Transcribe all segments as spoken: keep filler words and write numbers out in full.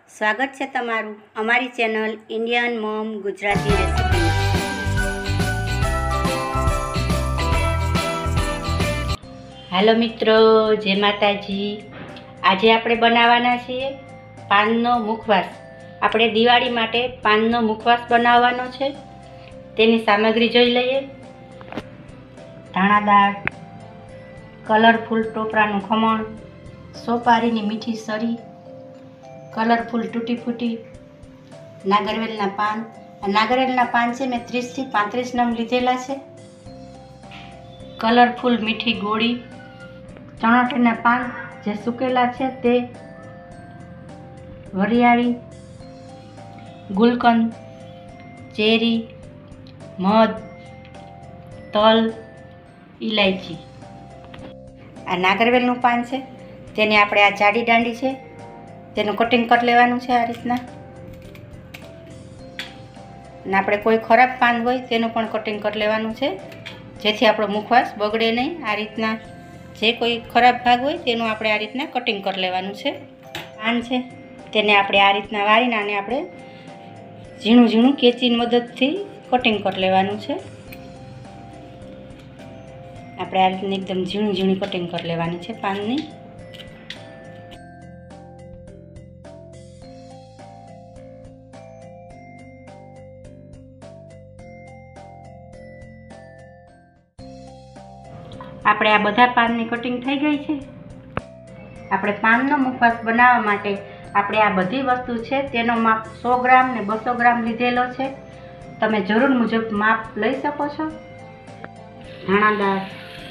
સ્વાગત છે તમારું અમારી ચેનલ ઇન્ડિયન મોમ ગુજરાતી રેસિપીમાં। હાલો મિત્રો, જય માતાજી। આજે આપણે બનાવવાના છીએ પાનનો મુખવાસ। આપણે દિવાળી માટે પાનનો મુખવાસ બનાવવાનો છે। તેની સામગ્રી જોઈ લઈએ। ધાણા દાળ, કલરફુલ ટોપરાનું ખમણ, સોપારીની મીઠી સરી, કલરફુલ તૂટી ફૂટી, નાગરવેલના પાન। આ નાગરવેલના પાન છે મેં ત્રીસથી પાંત્રીસ નંગ લીધેલા છે। કલરફુલ મીઠી ગોળી, ચણાટીના પાન જે સૂકેલા છે તે, વરિયાળી, ગુલકંદ, ચેરી, મધ, તલ, ઇલાયચી। આ નાગરવેલનું પાન છે તેને આપણે આ જાડી દાંડી છે તેનું કટિંગ કરી લેવાનું છે આ રીતના। અને આપણે કોઈ ખરાબ પાન હોય તેનું પણ કટિંગ કરી લેવાનું છે જેથી આપણો મુખવાસ બગડે નહીં। આ રીતના જે કોઈ ખરાબ ભાગ હોય તેનું આપણે આ રીતના કટિંગ કરી લેવાનું છે। પાન છે તેને આપણે આ રીતના વાળીને આને આપણે ઝીણું ઝીણું કેચીની મદદથી કટિંગ કરી લેવાનું છે। આપણે આ રીતની એકદમ ઝીણું ઝીણું કટિંગ કરી લેવાની છે પાનની। આપણે આ બધા પાનની કટિંગ થઈ ગઈ છે। આપણે પાનનો મુખવાસ બનાવવા માટે આપણે આ બધી વસ્તુ છે તેનો માપ સો ગ્રામ ને બસો ગ્રામ લીધેલો છે। તમે જરૂર મુજબ માપ લઈ શકો છો। ધાણા દાળ,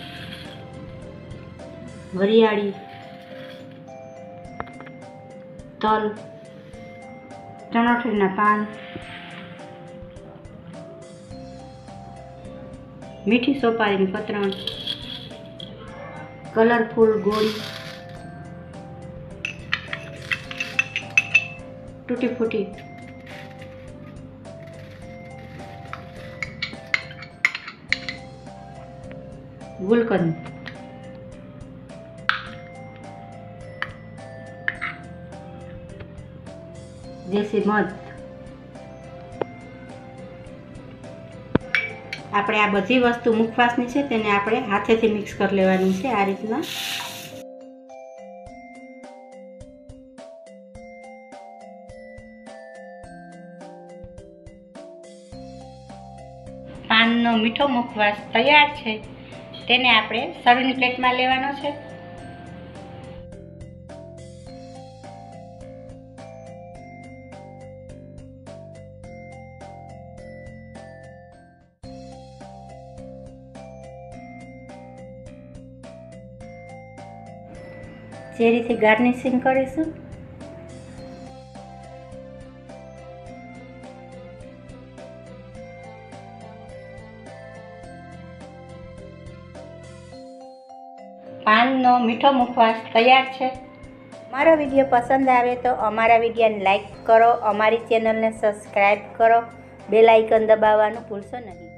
વરિયાળી, તલ, ચણાટીના પાન, મીઠી સોપારીની કતરણ, કલરફુલ ગોળી, તૂટી ફૂટી, ગુલકંદ, દેશી મધ। આપણે આ બધી વસ્તુ મુખવાસની છે તેને આપણે હાથેથી મિક્સ કરી લેવાની છે આ રીતના। પાનનો મીઠો મુખવાસ તૈયાર છે। તેને આપણે સર્વિંગ પ્લેટમાં લેવાનો છે। ચેરીથી ગાર્નિશિંગ કરીશું। પાનનો મીઠો મુખવાસ તૈયાર છે। મારો વિડીયો પસંદ આવે તો અમારા વિડીયોને લાઈક કરો, અમારી ચેનલને સબસ્ક્રાઈબ કરો, બેલ આઇકન દબાવવાનું ભૂલશો નહીં।